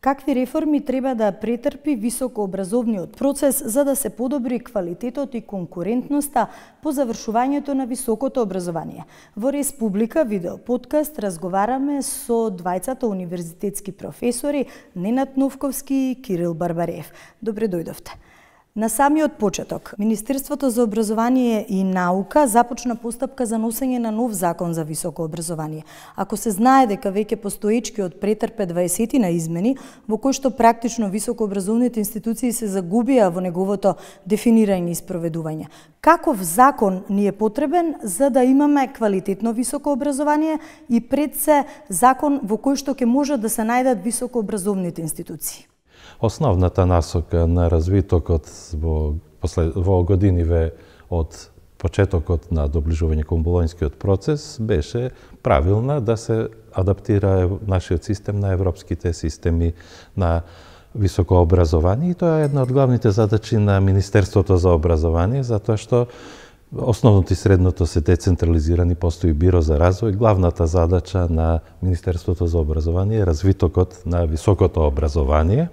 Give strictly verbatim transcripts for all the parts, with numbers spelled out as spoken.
Какви реформи треба да претрпи високообразовниот процес за да се подобри квалитетот и конкурентноста по завршувањето на високото образование? Во Республика видео подкаст разговараме со двајцата универзитетски професори Ненад Новковски и Кирил Барбареев. Добре дојдовте. На самиот почеток, Министерството за образование и наука започна постапка за носење на нов закон за високо образование. Ако се знае дека веќе постоечкиот претрпе дваесетина измени, во кои што практично високообразовните институции се загубија во неговото дефинирање и спроведување. Каков закон ни е потребен за да имаме квалитетно високо образование и пред се закон во кој што ќе можат да се најдат високообразовните институции? Основната насока на развитокот во, после, во годиниве од почетокот на доближување кон Болонјскиот процес беше правилна да се адаптира нашиот систем на европските системи на високо образование. И тоа е една од главните задачи на Министерството за образование, затоа што основното и средното се децентрализирани, постои Биро за развој. Главната задача на Министерството за образование е развитокот на високото образование.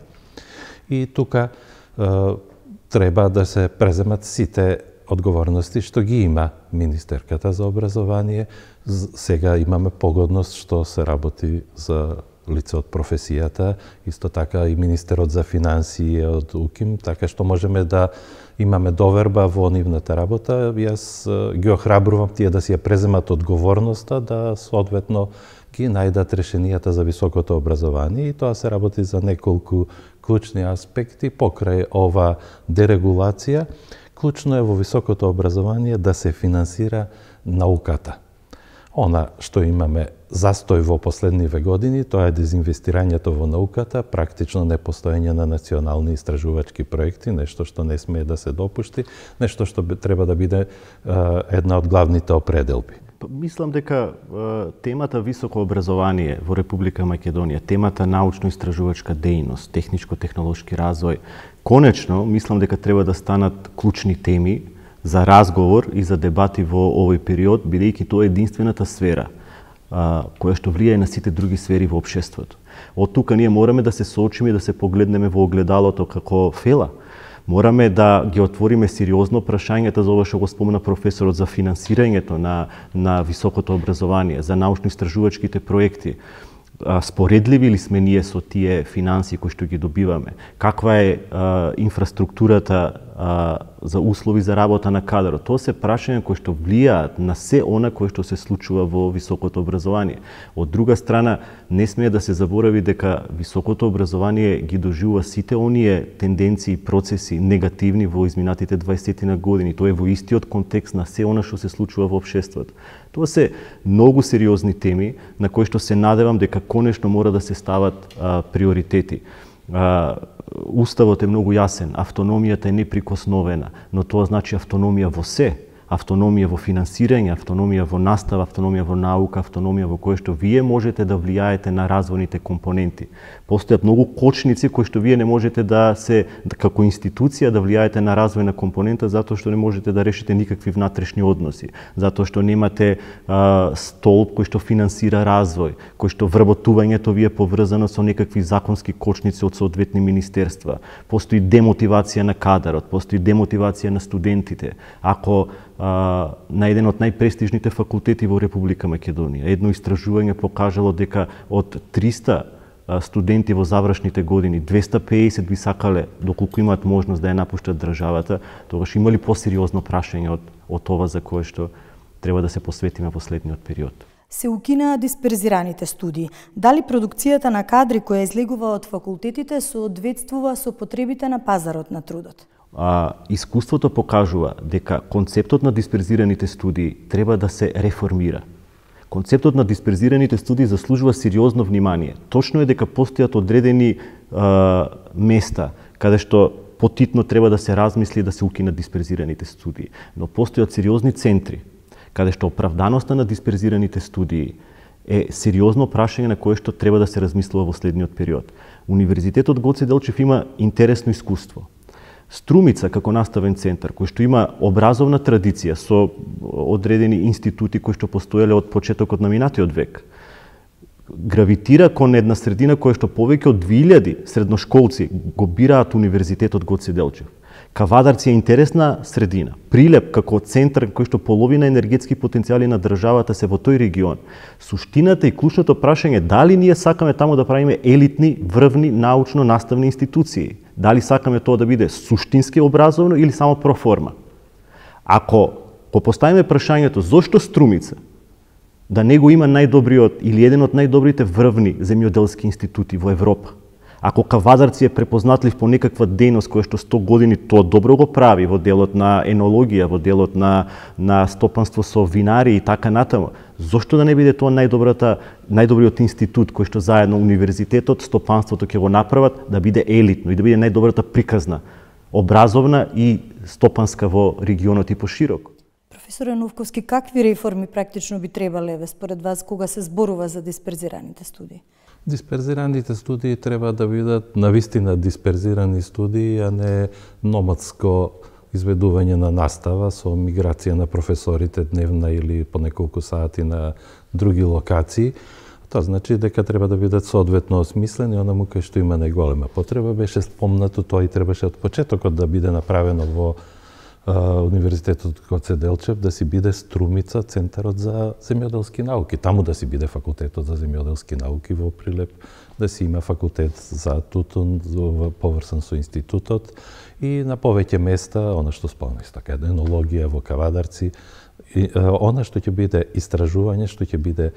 И тука е, треба да се преземат сите одговорности што ги има министерката за образование. Сега имаме погодност што се работи за лице од професијата, исто така и министерот за финансии од УКИМ, така што можеме да имаме доверба во нивната работа. Јас ги охрабрувам тие да си ја преземат одговорноста, да соодветно ги најдат решенијата за високото образование, и тоа се работи за неколку клучни аспекти покрај ова дерегулација. Клучно е во високото образование да се финансира науката. Она што имаме застој во последниве години, тоа е дезинвестирањето во науката, практично непостоење на национални истражувачки проекти, нешто што не смее да се допушти, нешто што треба да биде една од главните определби. Мислам дека темата високо образование во Република Македонија, темата научно-истражувачка дејност, техничко-технолошки развој, конечно, мислам дека треба да станат клучни теми за разговор и за дебати во овој период, бидејќи тоа е единствената сфера која што влијае на сите други сфери во општеството. Од тука ние мораме да се соочиме и да се погледнеме во огледалото како фела. Мораме да ги отвориме сериозно прашањата за ова што го спомена професорот за финансирањето на, на високото образование, за научно-истражувачките проекти. Споредливи ли сме ние со тие финансии кои што ги добиваме? Каква е а, инфраструктурата а, за услови за работа на кадрот? Тоа се прашања кои што влијаат на се она кое што се случува во високото образование. Од друга страна, не смее да се заборави дека високото образование ги доживува сите оние тенденции и процеси негативни во изминатите дваесетина години. Тоа е во истиот контекст на се она што се случува во општеството. Тоа се многу сериозни теми на кои што се надевам дека конечно мора да се стават а, приоритети. А, Уставот е многу јасен, автономијата е неприкосновена, но тоа значи автономија во се, автономија во финансирање, автономија во настава, автономија во наука, автономија во кое што вие можете да влијаете на развојните компоненти. Постојат многу кочници кои што вие не можете да се, како институција, да влијаете на развојна компонента, затоа што не можете да решите никакви внатрешни односи, затоа што немате а, столб кој што финансира развој, кој што вработувањето ви е поврзано со некакви законски кочници од соодветни министерства. Постои демотивација на кадарот, постои демотивација на студентите. Ако на еден од најпрестижните факултети во Република Македонија. Едно истражување покажало дека од триста студенти во завршните години, двесте и педесет би сакале, доколку имаат можност да ја напуштат државата, тогаш има ли посериозно прашање од, од това за кое што треба да се посветиме во следниот период? Се укина дисперзираните студии. Дали продукцијата на кадри која излегува од факултетите соодветствува со потребите на пазарот на трудот? А, искуството покажува дека концептот на дисперзираните студии треба да се реформира. Концептот на дисперзираните студии заслужува сериозно внимание. Точно е дека постојат одредени а, места каде што потитно треба да се размисли да се укинат дисперзираните студии, но постојат сериозни центри каде што оправданоста на дисперзираните студии е сериозно прашање на кое што треба да се размислува во следниот период. Универзитетот Гоце Делчев има интересно искуство. Струмица како наставен центар, кој што има образовна традиција со одредени институти кои што постоеле од почетокот на минатиот век, гравитира кон една средина која што повеќе од две илјади средношколци го бираат Универзитетот Гоце Делчев. Кавадарци е интересна средина. Прилеп како центар кој што половина енергетски потенцијали на државата се во тој регион. Суштината и клучното прашање е дали ние сакаме таму да правиме елитни, врвни, научно-наставни институции. Дали сакаме тоа да биде суштински образовно или само проформа. Ако го поставиме прашањето зошто Струмица да не го има најдобриот или еден од најдобрите врвни земјоделски институти во Европа, ако Кавадарци е препознатлив по некаква дејност која што сто години тоа добро го прави во делот на енологија, во делот на, на стопанство со винари и така натаму, зошто да не биде тоа најдобрата, најдобриот институт кој што заедно универзитетот, стопанството ќе го направат да биде елитно и да биде најдобрата приказна, образовна и стопанска во регионот и пошироко. Професоре Новковски, какви реформи практично би требале според вас кога се зборува за дисперзираните студии? Дисперзираните студии треба да бидат навистина дисперзирани студии, а не номадско изведување на настава со миграција на професорите дневна или по неколку сати на други локации. Тоа значи дека треба да бидат соодветно осмислени, онаму кај што има најголема потреба. Беше спомнато, тоа и требаше од почетокот да биде направено во Универзитетот Гоце Делчев, да си биде Струмица центарот за земјоделски науки. Таму да си биде факултетот за земјоделски науки во Прилеп, да си има факултет за тутун поврзан со институтот и на повеќе места, она што спомнав, така енологија во Кавадарци, и, она што ќе биде истражување, што ќе биде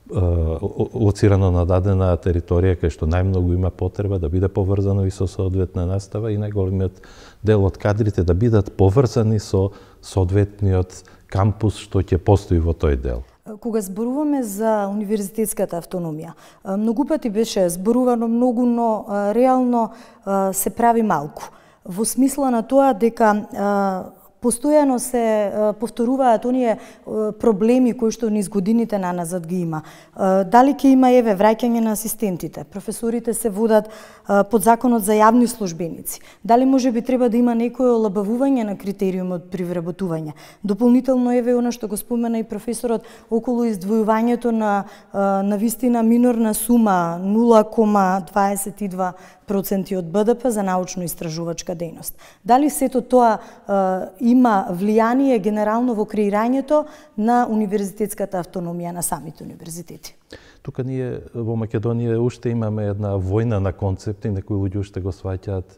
лоцирано на дадена територија кај што најмногу има потреба да биде поврзано и со соодветна настава и најголемиот дел од кадрите да бидат поврзани со соодветниот кампус што ќе постои во тој дел. Кога зборуваме за универзитетската автономија, многу пати беше зборувано многу, но реално се прави малку. Во смисла на тоа дека постојано се повторуваат оние проблеми кои што низ годините наназад ги има. Дали ќе има еве враќање на асистентите? Професорите се водат под законот за јавни службеници. Дали може би треба да има некој олабавување на критериумот при вработување? Дополнително еве она што го спомена и професорот околу издвојувањето на на вистина минорна сума нула кома дваесет и два проценти од БДП за научно-истражувачка дејност. Дали сето тоа е, има влијание генерално во креирањето на универзитетската автономија на самите универзитети? Тука ние во Македонија уште имаме една војна на концепти, некои луѓе уште го сваќаат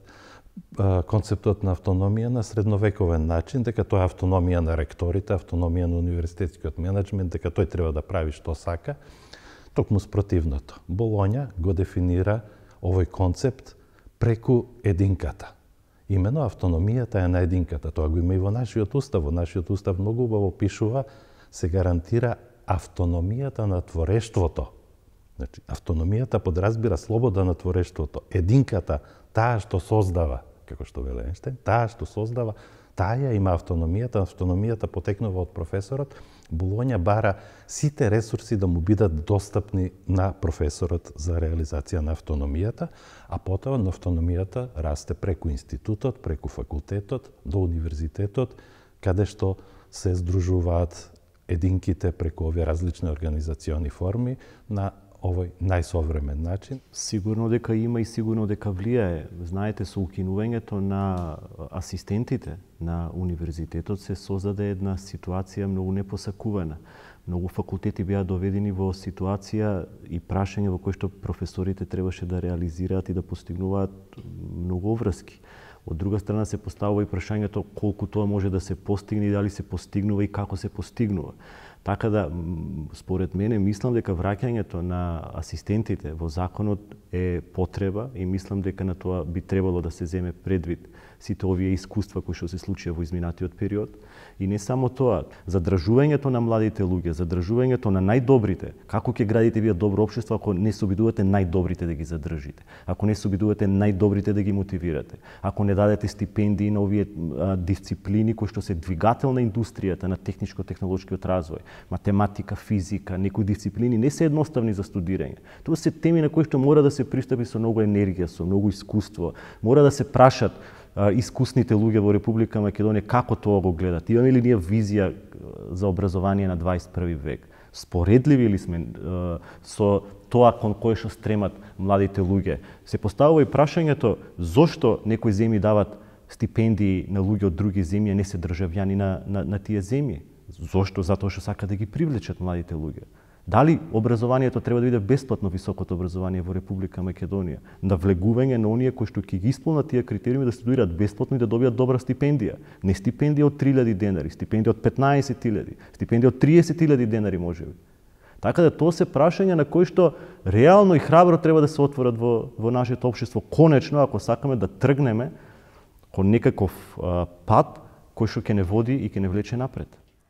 концептот на автономија на средновековен начин, дека тоа е автономија на ректорите, автономија на универзитетскиот менеджмент, дека тој треба да прави што сака. Токму спротивното. Болоња го дефинира овој концепт преку единката. Имено автономијата е на единката. Тоа го има и во нашиот устав. Во нашиот устав многу убаво пишува, се гарантира автономијата на творештвото. Значи, автономијата подразбира слобода на творештвото. Единката, таа што создава, како што веле Ејнштејн, таа што создава, таа ја има автономијата. Автономијата потекнува од професорот. Болоња бара сите ресурси да му бидат достапни на професорот за реализација на автономијата, а потоа на автономијата расте преку институтот, преку факултетот, до универзитетот, каде што се здружуваат единките преку овие различни организациони форми на овој најсовремен начин. Сигурно дека има и сигурно дека влијае. Знаете, со укинувањето на асистентите на универзитетот се создаде една ситуација многу непосакувана. Многу факултети беа доведени во ситуација и прашање во кој што професорите требаше да реализираат и да постигнуваат многу врски. Од друга страна се поставува и прашањето колку тоа може да се постигне и дали се постигнува и како се постигнува. Така да, според мене, мислам дека враќањето на асистентите во законот е потреба и мислам дека на тоа би требало да се земе предвид сите овие искуства кои што се случија во изминатиот период. И не само тоа, задржувањето на младите луѓе, задржувањето на најдобрите. Како ќе градите вие добро општество ако не се обидувате најдобрите да ги задржите? Ако не се обидувате најдобрите да ги мотивирате? Ако не дадете стипендии на овие а, дисциплини кои што се двигател на индустријата, на техничко-технолошкиот развој, математика, физика, некои дисциплини не се едноставни за студирање. Тоа се теми на кои што мора да се пристапи со многу енергија, со многу искуство. Мора да се прашат искусните луѓе во Република Македонија како тоа го гледат. Имаме ли ние визија за образование на дваесет и први век? Споредливи ли сме со тоа кон кое што стремат младите луѓе. Се поставува и прашањето зошто некои земји дават стипендии на луѓе од други земји, а не се државјани на, на, на тие земји. Зошто? Затоа што сакаат да ги привлечат младите луѓе. Дали образованието треба да биде бесплатно, високото образование во Република Македонија? На влегување на оние кои што ќе ги исполнат тие критериуми да студираат бесплатно и да добијат добра стипендија. Не стипендија од три илјади денари, стипендија од петнаесет илјади, стипендија од триесет илјади денари можеби. Така да тоа се прашања на кои што реално и храбро треба да се отворат во, во нашето општество. Конечно, ако сакаме да тргнеме кон некаков а, пат кој што ќе не води и ќе не влече напред.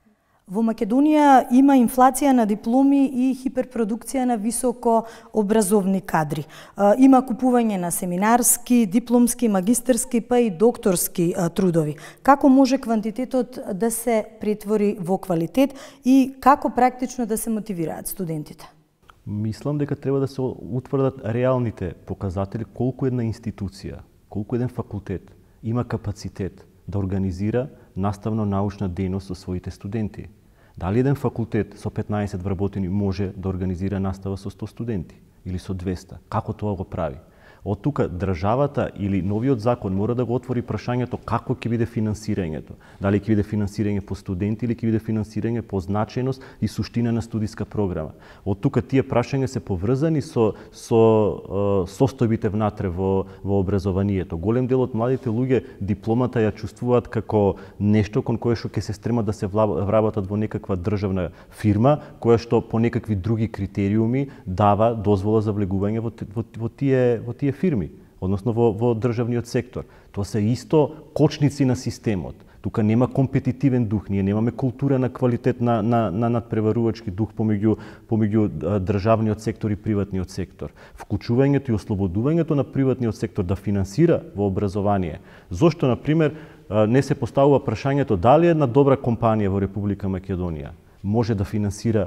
Во Македонија има инфлација на дипломи и хиперпродукција на високо образовни кадри. Има купување на семинарски, дипломски, магистерски па и докторски трудови. Како може квантитетот да се претвори во квалитет и како практично да се мотивираат студентите? Мислам дека треба да се утврдат реалните показатели колку една институција, колку еден факултет има капацитет да организира наставно-научна дејност со своите студенти. Дали еден факултет со петнаесет вработени може да организира настава со сто студенти или со двеста? Како тоа го прави? Од тука државата или новиот закон мора да го отвори прашањето како ќе биде финансирањето. Дали ќе биде финансирање по студенти или ќе биде финансирање по значајност и суштина на студиска програма. Од тука тие прашања се поврзани со со е, состојбите внатре во во образованието. Голем дел од младите луѓе дипломата ја чувствуваат како нешто кон кое што ќе се стремат да се вработат во некаква државна фирма која што по некакви други критериуми дава дозвола за влегување во во, во тие во тие фирми, односно во, во државниот сектор. Тоа се исто кочници на системот. Тука нема компетитивен дух, ние немаме култура на квалитет на, на, на надпреварувачки дух помеѓу, помеѓу државниот сектор и приватниот сектор. Вклучувањето и ослободувањето на приватниот сектор да финансира во образование. Зошто, например, не се поставува прашањето дали една добра компанија во Република Македонија може да финансира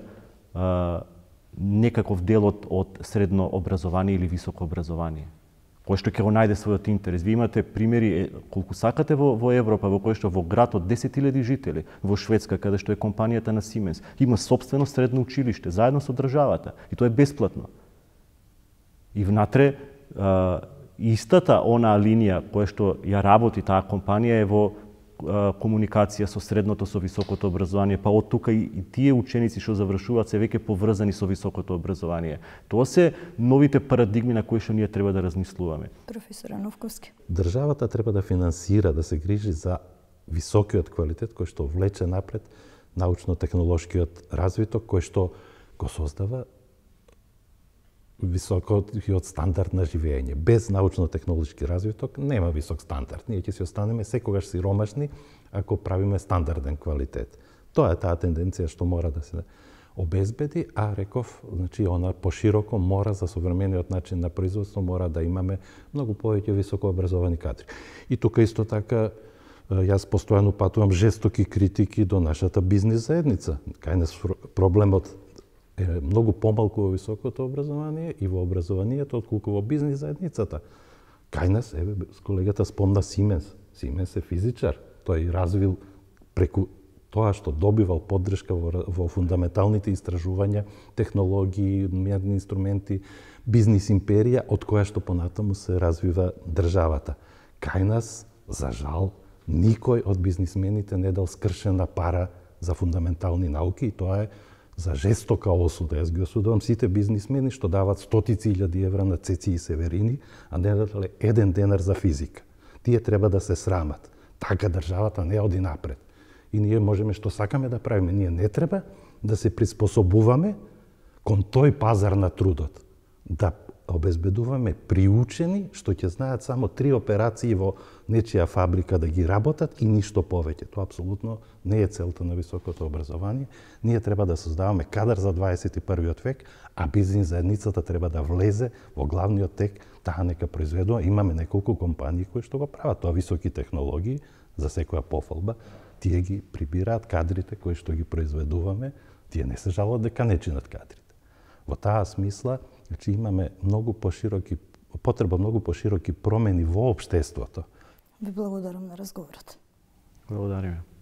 а, некаков дел од, од средно образование или високо образование, кој што ќе го најде својот интерес. Ви имате примери колку сакате во, во Европа, во кој што во град од десет илјади жители, во Шведска, каде што е компанијата на Siemens, има собствено средно училиште, заедно со државата, и тоа е бесплатно. И внатре, а, истата онаа линија која што ја работи таа компанија е во комуникација со средното, со високото образование, па од тука и, и тие ученици што завршуваат се веќе поврзани со високото образование. Тоа се новите парадигми на кои што ние треба да размислуваме. Професор Ановковски. Државата треба да финансира, да се грижи за високиот квалитет кој што влече напред научно-технолошкиот развиток кој што го создава високиот стандард на живење. Без научно-технолошки развиток нема висок стандард. Ние ќе си останеме секогаш сиромашни ако правиме стандарден квалитет. Тоа е таа тенденција што мора да се обезбеди, а реков, значи она пошироко мора за современиот начин на производство мора да имаме многу повеќе високообразовани кадри. И тука исто така јас постојано патувам жестоки критики до нашата бизнис заедница. Кај нас проблемот е многу помалку во високото образование и во образованието отколку во бизнис заедницата. Кај нас, еве, колегата спомна Siemens. Siemens е физичар. Тој развил преку тоа што добивал поддршка во, во фундаменталните истражувања, технологии, мерни инструменти, бизнис империја, од која што понатаму се развива државата. Кај нас, за жал, никој од бизнисмените не дал скршена пара за фундаментални науки и тоа е за жестока осуда. Јас ги осудувам сите бизнисмени што дават стотици илјади евра на Цеци и Северини, а не дадале еден денар за физика. Тие треба да се срамат. Така државата не оди напред. И ние можеме што сакаме да правиме. Ние не треба да се приспособуваме кон тој пазар на трудот. Да обезбедуваме приучени што ќе знаат само три операции во нечија фабрика да ги работат и ништо повеќе. Тоа апсолутно не е целта на високото образование. Ние треба да создаваме кадар за дваесет и првиот век, а бизнис заедницата треба да влезе во главниот тек, таа нека произведува. Имаме неколку компании кои што го прават тоа, високи технологии за секоја пофалба. Тие ги прибираат кадрите кои што ги произведуваме, тие не се жалат дека не чинат кадрите. Во таа смисла, значи имаме многу пошироки потреба многу пошироки промени во општеството. Ви благодарам на разговорот. Благодариме.